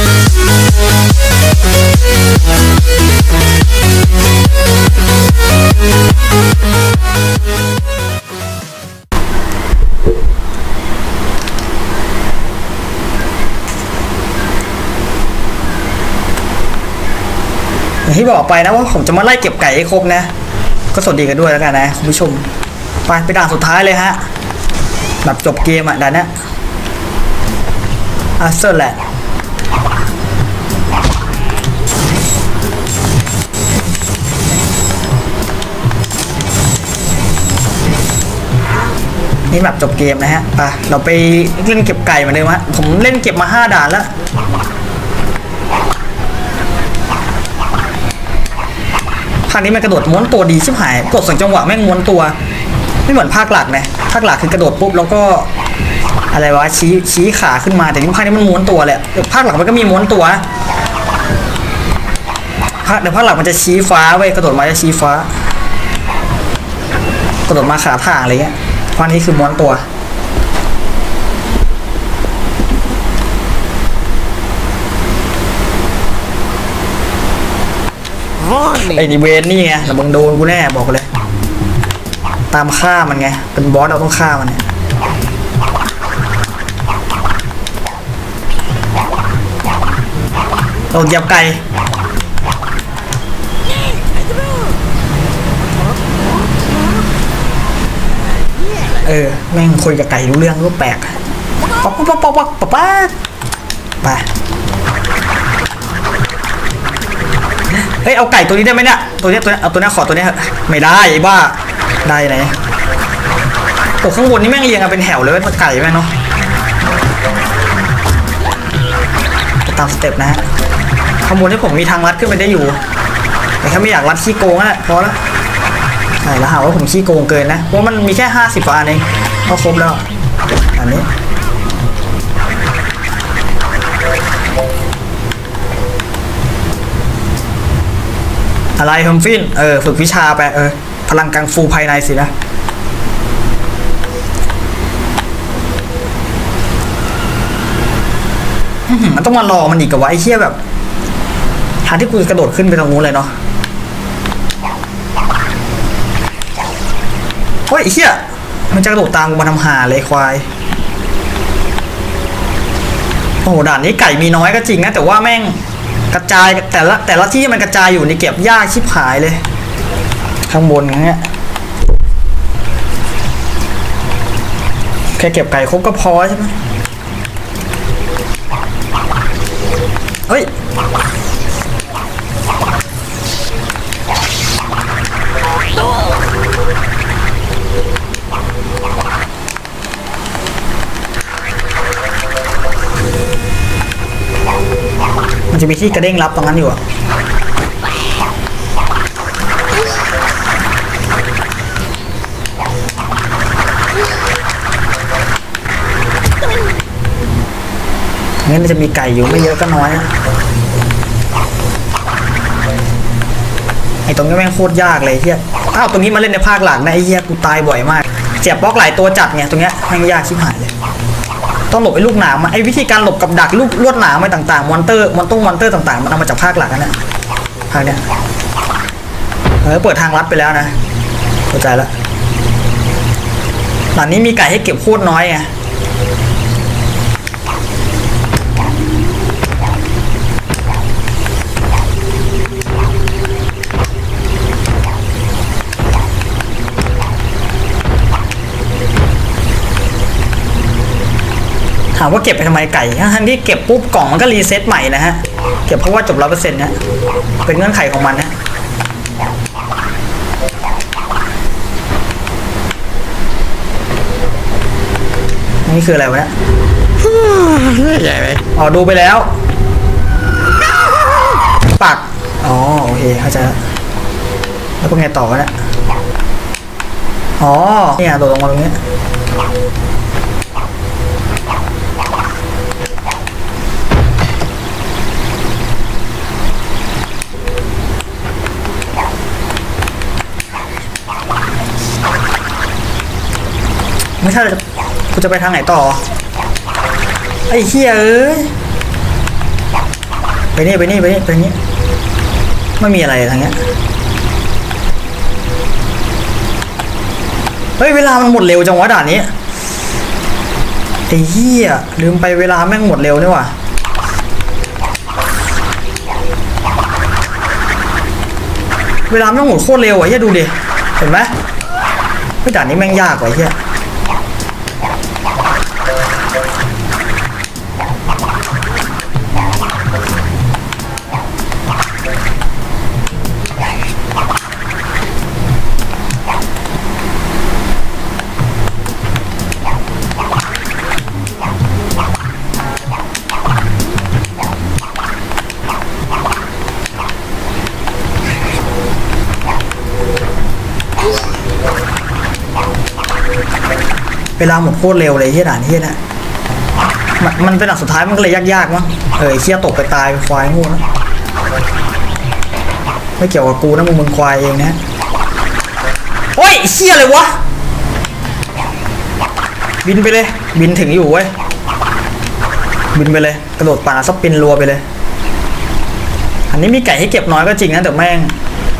ที่บอกไปนะว่าผมจะมาไล่เก็บไก่ให้ครบนะก็สวัสดีกันด้วยแล้วกันนะคุณผู้ชมไปด่านสุดท้ายเลยฮะแบบจบเกมอ่ะด่านนี้อาเซอร์แหละนี่แบบจบเกมนะฮะไปเราไปเล่นเก็บไก่มาเลยฮะผมเล่นเก็บมา5ด่านแล้วภาคนี้มันกระโดดม้วนตัวดีชิบหายกด2 จังหวะแม่งม้วนตัวไม่เหมือนภาคหลักนะภาคหลักคือกระโดดปุ๊บแล้วก็อะไรวะชี้ขาขึ้นมาแต่นี่ภาคนี้มันม้วนตัวเลยภาคหลักมันก็มีม้วนตัวแต่ภาคหลักมันจะชี้ฟ้าเว้ยกระโดดมาจะชี้ฟ้ากระโดดมาขาถ่างอะไรเงี้ยภาคนี้คือม้วนตัวไอ้นี่เวนนี่ไงแต่บังโดนกูแน่บอกเลยตามฆ่ามันไงเป็นบอสเราต้องฆ่ามันเนี่ยเราเหยียบไก่แม่งคุยกับไก่รู้เรื่องก็แปลกป๊อกไปเฮ้ยเอาไก่ตัวนี้ได้ไหมเนี่ยตัวนี้เอาตัวนี้ขอตัวนี้ไม่ได้ไอ้บ้าได้ไหนตัวข้างบนนี่แม่งเรียงกันเป็นแถวเลยว่าไก่แม่งเนาะตามสเต็ปนะฮะข้างบนที่ผมมีทางลัดขึ้นไปได้อยู่แต่ถ้าไม่อยากลัดขี้โกงอ่ะพอแล้วใช่แล้วหาว่าผมขี้โกงเกินนะเพราะมันมีแค่50 อันเองก็ครบแล้วอันนี้อะไรฮัมฟินฝึกวิชาไปพลังกังฟูภายในสินะมันต้องมารอมันอีกกับว่าไอ้เหี้ยแบบทางที่กูกระโดดขึ้นไปตรงนู้นเลยเนาะเฮ้ยไอ้เหี้ยมันจะกระโดดตามกูมาทำหาเลยควายโอ้โหด่านนี้ไก่มีน้อยก็จริงนะแต่ว่าแม่งกระจายแต่ละที่มันกระจายอยู่ในเก็บยากชิบหายเลยข้างบนอย่างเงี้ยแค่เก็บไก่ครบก็พอใช่ไหมเฮ้ยมันจะมีที่กระเด้งรับตรงนั้นอยู่อะงั้นมันจะมีไก่อยู่ไม่เยอะก็น้อยไอ้ตรงนี้แม่งโคตรยากเลยเฮียตรงนี้มาเล่นในภาคหลังนะไอ้เฮียกูตายบ่อยมากเจ็บบล็อกหลายตัวจัดไงตรงเนี้ยแม่งยากชิบหายเลยต้องหลบไอ้ลูกหนามไอ้วิธีการหลบกับดักลูกลวดหนามอะไรต่างๆมอนเตอร์ต่างๆมันเอามาจากภาคหลักนั่นแหละภาคเนี้ยเปิดทางลัดไปแล้วนะเข้าใจแล้วหลังนี้มีไก่ให้เก็บโคตรน้อยไงถามว่าเก็บไปทำไมไก่ทั้งที่เก็บปุ๊บกล่องมันก็รีเซ็ตใหม่นะฮะเก็บเพราะว่าจบ100%นะเป็นเงื่อนไขของมันนะนี่คืออะไรวะเนี่ยใหญ่ไหมดูไปแล้วปักโอเคเข้าใจแล้วก็ไงต่อวะเนี่ยเนี่ยโดดลงมาตรงนี้ไม่ใช่กูจะไปทางไหนต่อไอ้เหี้ยไปนี่ไม่มีอะไรทางเนี้ยเฮ้ยเวลามันหมดเร็วจังวะด่านนี้ไอ้เหี้ยลืมไปเวลาแม่งหมดเร็วนี่ว่ะเวลาแม่งหมดโคตรเร็วอ่ะเหี้ยดูดิเห็นไหมเฮ้ยด่านนี้แม่งยากกว่าเหี้ยเวลาหมดโคตรเร็วเลยเฮียด่านเฮียนะมันเป็นด่านสุดท้ายมันก็เลยยากๆมั้งเฮียตกไปตายควายงูนะไม่เกี่ยวกับกูนะมึงควายเองนะโอ้ยเฮียเลยวะบินไปเลยบินถึงอยู่เว้ยบินไปเลยกระโดดป่าซับปินรัวไปเลยอันนี้มีไก่ให้เก็บน้อยก็จริงนะแต่แม่ง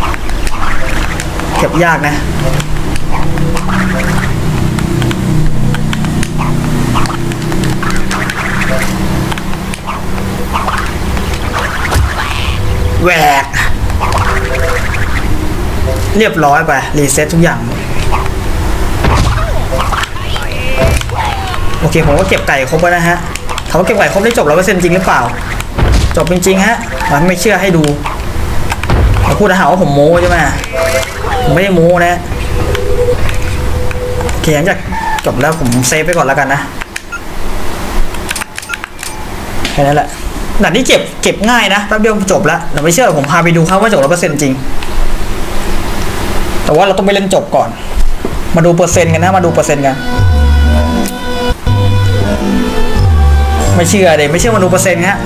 เก็บยากนะแหวกเรียบร้อยไปรีเซ็ตทุกอย่างโอเคผมก็เก็บไก่ครบแล้วนะฮะถามว่าเก็บไก่ครบได้จบ100%จริงหรือเปล่าจบจริงๆฮะมันไม่เชื่อให้ดูมาพูดนะฮะว่าผมโม้ใช่ไหมผมไม่ได้โม้นะโอเคหลังจากจบแล้วผมเซฟไปก่อนแล้วกันนะแค่นั้นแหละด่านที่เก็บง่ายนะแป๊บเดียวจบแล้วแต่ไม่เชื่อผมพาไปดูครับว่าจบ100%จริงแต่ว่าเราต้องไปเล่นจบก่อนมาดูเปอร์เซ็นต์กันนะมาดูเปอร์เซ็นต์กันไม่เชื่อเลยไม่เชื่อมาดูเปอร์เซ็นต์ฮะ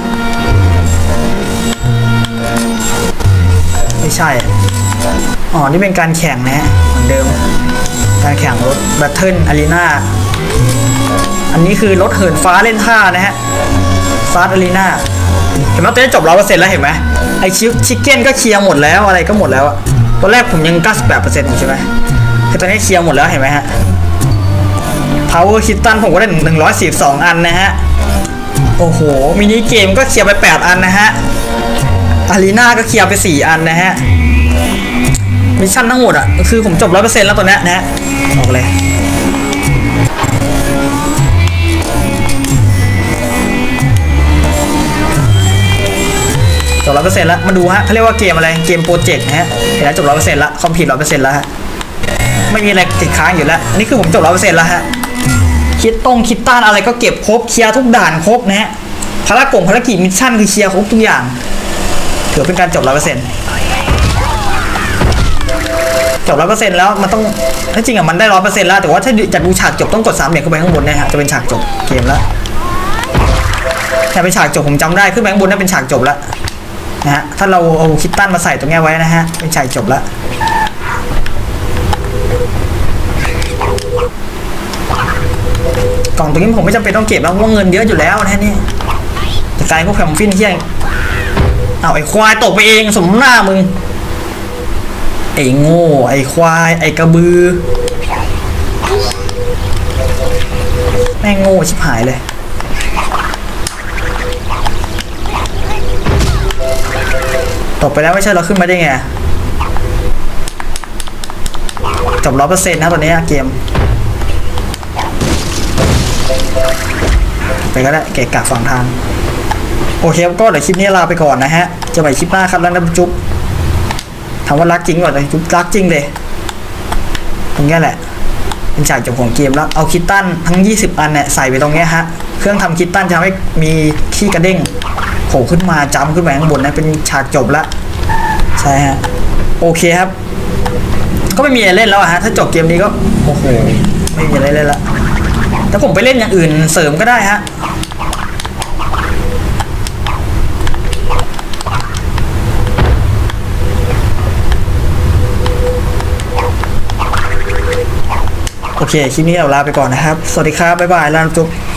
ไม่ใช่อ๋อนี่เป็นการแข่งนะเหมือนเดิมการแข่งรถแบทเทิลอารีนาอันนี้คือรถเหินฟ้าเล่นท่านะฮะฟาสอารีนาเห็นไหมตอนนี้จบ100%แล้วเห็นไหมไอชิคเก้นก็เคลียร์หมดแล้วอะไรก็หมดแล้วอะตอนแรกผมยัง 98% อยู่ใช่ไหมแต่ตอนนี้เคลียร์หมดแล้วเห็นไหมฮะ Power Kitten ผมก็ได้142 อันนะฮะโอ้โหมินิเกมก็เคลียร์ไป8 อันนะฮะอารีนาก็เคลียร์ไป4 อันนะฮะมิชชั่นทั้งหมดอะคือผมจบ100%แล้วตัวนี้นะฮะบอกเลยจบ100%แล้วมาดูฮะเขาเรียกว่าเกมอะไรเกมโปรเจกต์นะฮะเห็นแล้วจบ100%แล้วคอมพิวต์100%แล้วฮะไม่มีอะไรติดค้างอยู่แล้วอันนี้คือผมจบ100%แล้วฮะคิดต้านอะไรก็เก็บครบเคลียร์ทุกด่านครบนะฮะภารกิจมิชชั่นคือเคลียร์ครบทุกอย่างถือเป็นการจบ100%จบ100%แล้วมันต้องถ้าจริงอะมันได้100%แล้วแต่ว่าถ้าจะดูฉากจบต้องกด3เหลี่ยมขึ้นไปข้างบนนะฮะจะเป็นฉากจบเกมแล้วแต่เป็นฉากจบผมจำได้ขึ้นไปข้างบนนั่นเป็นฉากจบแล้วนะฮะถ้าเราเอาคิตตันมาใส่ตรงนี้ไว้นะฮะเป็นฉากจบแล้วกล่องตรงนี้ผมไม่จำเป็นต้องเก็บแล้วเพราะเงินเยอะอยู่แล้วนะนี่แต่กลายพวกแคมฟินเที่ยงเอาไอ้ควายตกไปเองสมหน้ามึงไอ้โง่ไอ้ควายไอ้กระบือแม่งโง่ชิบหายเลยตกไปแล้วไม่ใช่เราขึ้นมาได้ไงจบ100%นะตอนนี้เกมไปก็ได้เกะกะฝั่งทางโอเคก็เดี๋ยวคลิปนี้ลาไปก่อนนะฮะจะไปคลิปหน้าครับแล้วนะจุ๊บถามว่ารักจริงก่อนเลยจุ๊บรักจริงเลยตรงนี้แหละเป็นฉากจบของเกมแล้วเอาคิตตันทั้ง20 อันเนี่ยใส่ไปตรงนี้ฮะเครื่องทำคิตตันจะทำให้มีขี้กระเด้งโผล่ขึ้นมาจำขึ้นไปข้างบนนะเป็นฉากจบแล้วใช่ฮะโอเคครับก็ไม่มีอะไรเล่นแล้วฮะถ้าจบเกมนี้ก็โอ้โหไม่มีอะไรเล่นละแต่ผมไปเล่นอย่างอื่นเสริมก็ได้ฮะโอเคคลิปนี้เราลาไปก่อนนะครับสวัสดีครับบ๊ายบายแล้วจุ๊บ